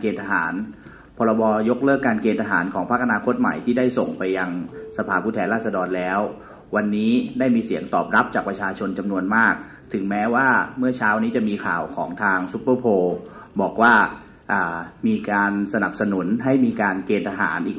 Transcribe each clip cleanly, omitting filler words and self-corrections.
เกณฑ์ทหารพรบยกเลิกการเกณฑ์ทหารของพรรคอนาคตใหม่ที่ได้ส่งไปยังสภาผู้แทนราษฎรแล้ววันนี้ได้มีเสียงตอบรับจากประชาชนจำนวนมากถึงแม้ว่าเมื่อเช้านี้จะมีข่าวของทางซุปเปอร์โพลบอกว่ามีการสนับสนุนให้มีการเกณฑ์ทหารอีก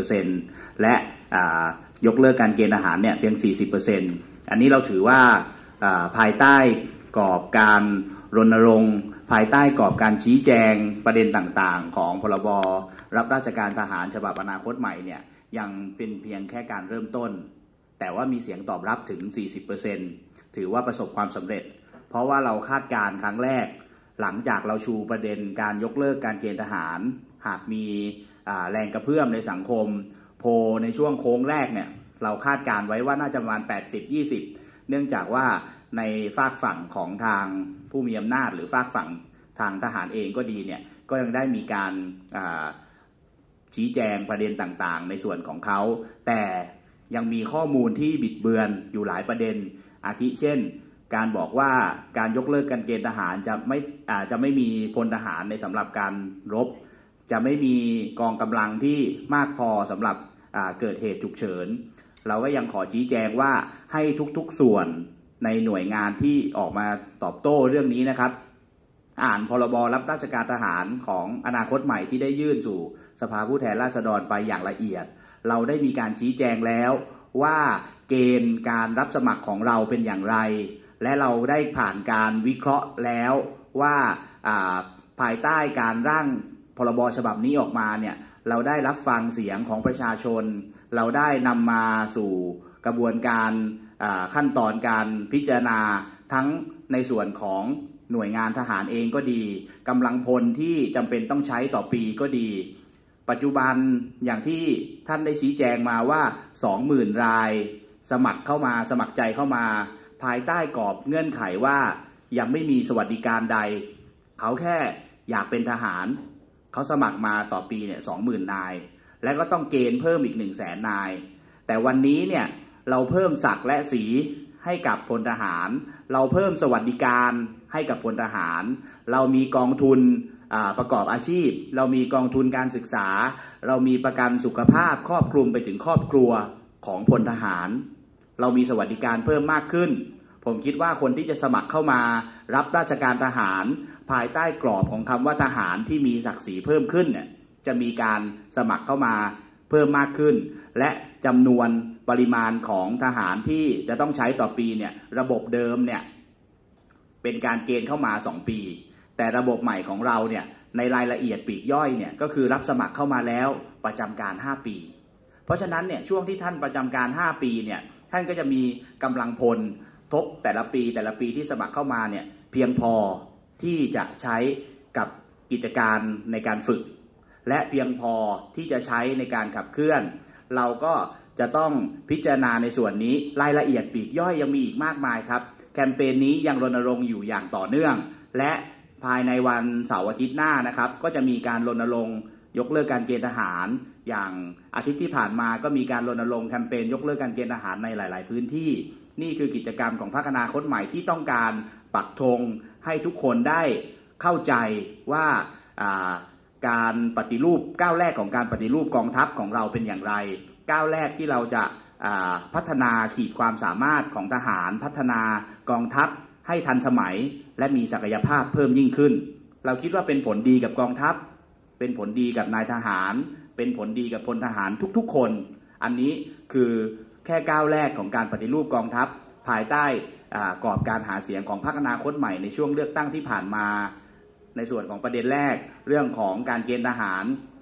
60% และยกเลิกการเกณฑ์ทหารเนี่ยเพียง 40% อันนี้เราถือว่าภายใต้กรอบการรณรงค์ภายใต้กรอบการชี้แจงประเด็นต่างๆของพรบรับราชการทหารฉบับอนาคตใหม่เนี่ยยังเป็นเพียงแค่การเริ่มต้นแต่ว่ามีเสียงตอบรับถึง 40% ถือว่าประสบความสำเร็จเพราะว่าเราคาดการณ์ครั้งแรกหลังจากเราชูประเด็นการยกเลิกการเกณฑ์ทหารหากมีแรงกระเพื่อมในสังคมโพลในช่วงโค้งแรกเนี่ยเราคาดการณ์ไว้ว่าน่าจะประมาณ 80-20 เนื่องจากว่าในฝากฝั่งของทางผู้มีอำนาจหรือฝากฝั่งทางทหารเองก็ดีเนี่ยก็ยังได้มีการชี้แจงประเด็นต่างๆในส่วนของเขาแต่ยังมีข้อมูลที่บิดเบือนอยู่หลายประเด็นอาทิเช่นการบอกว่าการยกเลิกการเกณฑ์ทหารจะไม่มีพลทหารในสำหรับการรบจะไม่มีกองกำลังที่มากพอสำหรับเกิดเหตุฉุกเฉินเราก็ยังขอชี้แจงว่าให้ทุกๆส่วนในหน่วยงานที่ออกมาตอบโต้เรื่องนี้นะครับอ่านพรบรับราชการทหารของอนาคตใหม่ที่ได้ยื่นสู่สภาผู้แทนราษฎรไปอย่างละเอียดเราได้มีการชี้แจงแล้วว่าเกณฑ์การรับสมัครของเราเป็นอย่างไรและเราได้ผ่านการวิเคราะห์แล้วว่าภายใต้การร่างพรบฉบับนี้ออกมาเนี่ยเราได้รับฟังเสียงของประชาชนเราได้นำมาสู่กระบวนการขั้นตอนการพิจารณาทั้งในส่วนของหน่วยงานทหารเองก็ดีกำลังพลที่จำเป็นต้องใช้ต่อปีก็ดีปัจจุบันอย่างที่ท่านได้ชี้แจงมาว่า 20,000 รายสมัครใจเข้ามาภายใต้กรอบเงื่อนไขว่ายังไม่มีสวัสดิการใดเขาแค่อยากเป็นทหารเขาสมัครมาต่อปีเนี่ย 20,000 นายและก็ต้องเกณฑ์เพิ่มอีก 100,000 นายแต่วันนี้เนี่ยเราเพิ่มศักดิ์และสีให้กับพลทหารเราเพิ่มสวัสดิการให้กับพลทหารเรามีกองทุนประกอบอาชีพเรามีกองทุนการศึกษาเรามีประกันสุขภาพครอบคลุมไปถึงครอบครัวของพลทหารเรามีสวัสดิการเพิ่มมากขึ้นผมคิดว่าคนที่จะสมัครเข้ามารับราชการทหารภายใต้กรอบของคำว่าทหารที่มีศักดิ์ศรีเพิ่มขึ้นเนี่ยจะมีการสมัครเข้ามาเพิ่มมากขึ้นและจำนวนปริมาณของทหารที่จะต้องใช้ต่อปีเนี่ยระบบเดิมเนี่ยเป็นการเกณฑ์เข้ามา2ปีแต่ระบบใหม่ของเราเนี่ยในรายละเอียดปลีกย่อยเนี่ยก็คือรับสมัครเข้ามาแล้วประจำการ5ปีเพราะฉะนั้นเนี่ยช่วงที่ท่านประจำการ5ปีเนี่ยท่านก็จะมีกำลังพลทบแต่ละปีที่สมัครเข้ามาเนี่ยเพียงพอที่จะใช้กับกิจการในการฝึกและเพียงพอที่จะใช้ในการขับเคลื่อนเราก็จะต้องพิจารณาในส่วนนี้รายละเอียดปลีกย่อยยังมีอีกมากมายครับแคมเปญนี้ยังรณรงค์อยู่อย่างต่อเนื่องและภายในวันเสาร์อาทิตย์หน้านะครับก็จะมีการรณรงค์ยกเลิกการเกณฑ์ทหารอย่างอาทิตย์ที่ผ่านมาก็มีการรณรงค์แคมเปญยกเลิกการเกณฑ์ทหารในหลายๆพื้นที่นี่คือกิจกรรมของพรรคอนาคตใหม่ที่ต้องการปักธงให้ทุกคนได้เข้าใจว่าการปฏิรูปก้าวแรกของการปฏิรูปกองทัพของเราเป็นอย่างไรก้าวแรกที่เราจะพัฒนาขีดความสามารถของทหารพัฒนากองทัพให้ทันสมัยและมีศักยภาพเพิ่มยิ่งขึ้นเราคิดว่าเป็นผลดีกับกองทัพเป็นผลดีกับนายทหารเป็นผลดีกับพลทหารทุกๆคนอันนี้คือแค่ก้าวแรกของการปฏิรูปกองทัพภายใต้กรอบการหาเสียงของพรรคอนาคตใหม่ในช่วงเลือกตั้งที่ผ่านมาในส่วนของประเด็นแรกเรื่องของการเกณฑ์ทหาร